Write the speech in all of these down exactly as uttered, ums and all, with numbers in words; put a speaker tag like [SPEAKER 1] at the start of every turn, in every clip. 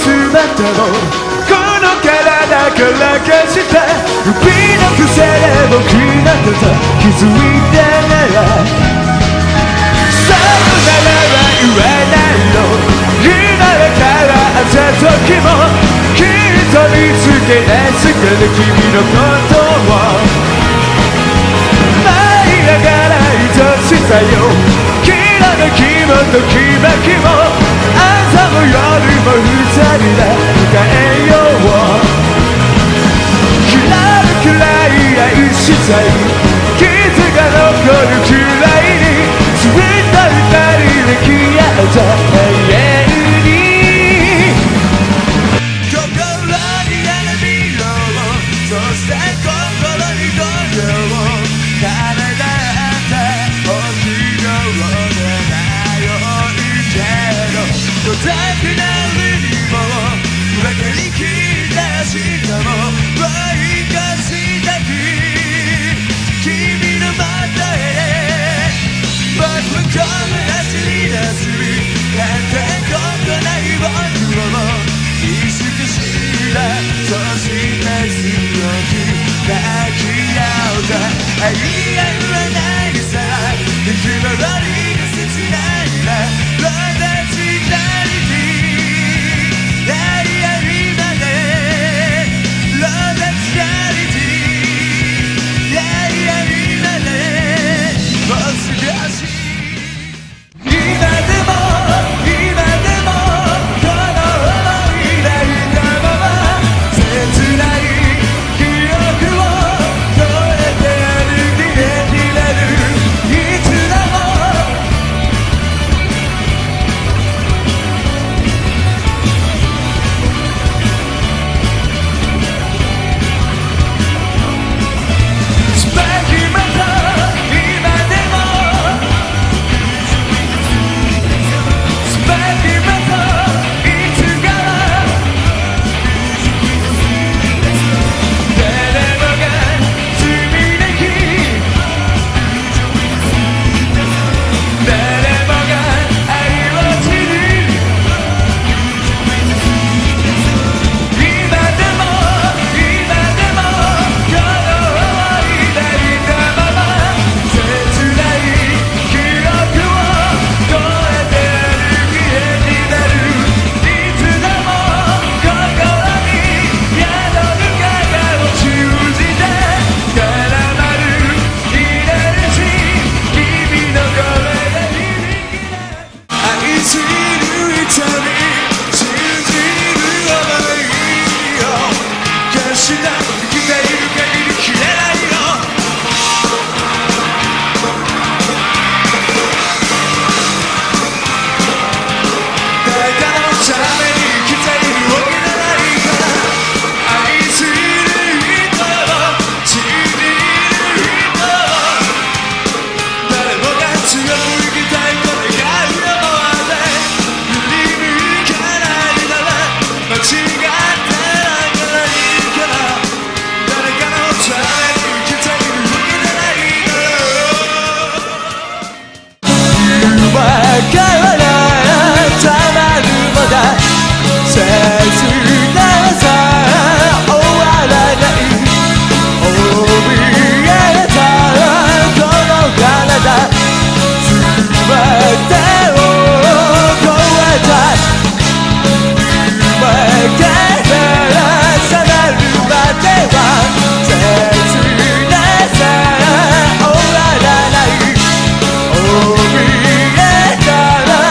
[SPEAKER 1] 全てをこの体から消して指の癖で僕なんてさ気づいてないさよならは言えないよ今から朝時もきっと見つけ出すから君のことを舞いながら愛しさよきらめきもときめきも朝も夜も二人で迎えようきらめくらい愛しさい傷が残るくらいにスイート二人で消えた永遠に心に花びらをそして心に動揺を体って大きいようでないけどどたくなるにも分かりきったしたも追い越したく君の元へ僕はこの走り出すなんてことない僕を意識したそして強く抱き合うた愛が言わないさぬくもりが切ないなローダチタリティ愛ありまでローダチタリティ愛ありまでもう少し今でも今でもこの想い抱いたまま切ない記憶を超えて歩きできれるいつでもスパイクまた今でもスパイクまたいつから誰もが罪なき誰もが愛を知る今でも今でもこの想い抱いたまま切ない記憶を超えて歩きへになるいつでも心に宿る影を信じて絡まるイネルギー君の声が響き出す愛する人に信じる想いを消した生きている限り消えないよ誰かのために生きているわけじゃないから愛する人を信じる人を誰もが強く生きたいと願うよもあれ振り向かないなら間違ってないからいいから誰かのために生きているわけじゃないだろうわからないたまるもだ切なさ終わらない怯えたこの体全てを超えた今からさなるまでは切なさ終わらない怯えたら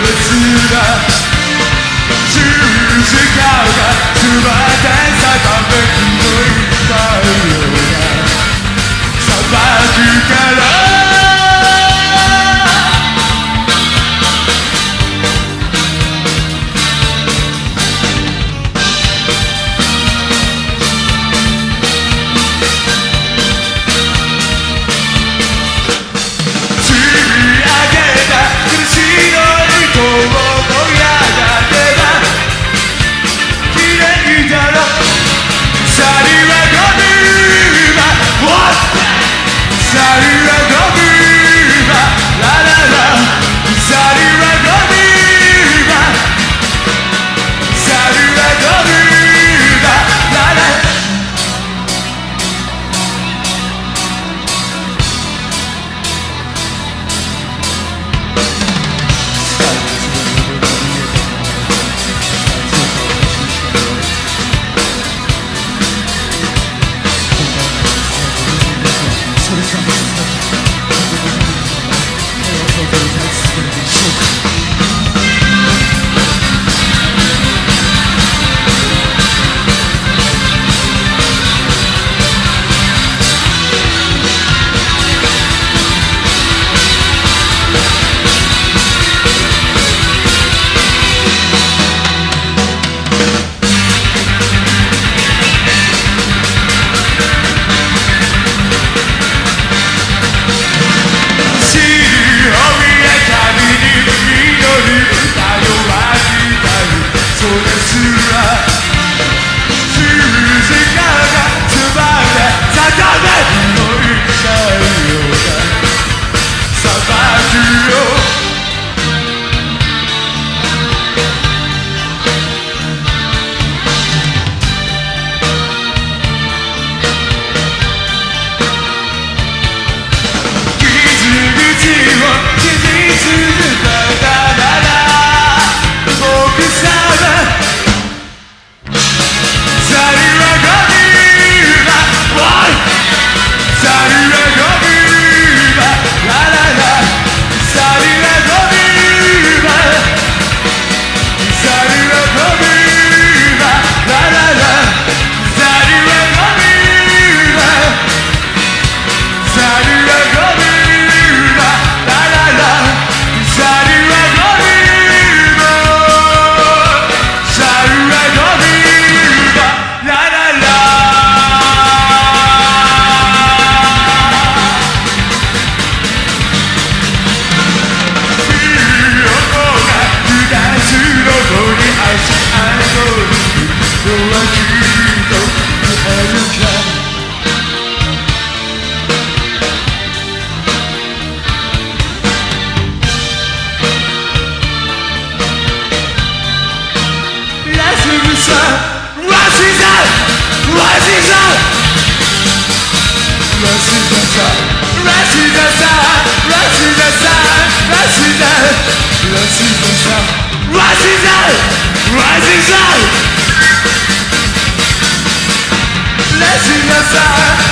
[SPEAKER 1] Rising sun